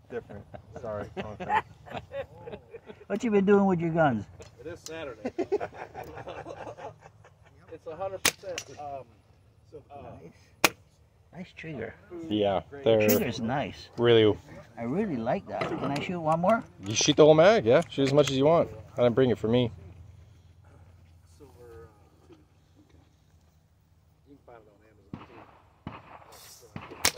different. Sorry. Wrong thing. What you been doing with your guns? It is Saturday. It's 100%. Nice trigger. Yeah, they're Trigger's nice. really. I really like that. Can I shoot one more? You shoot the whole mag, yeah. Shoot as much as you want. I didn't bring it for me. Silver. You can find it on Amazon too.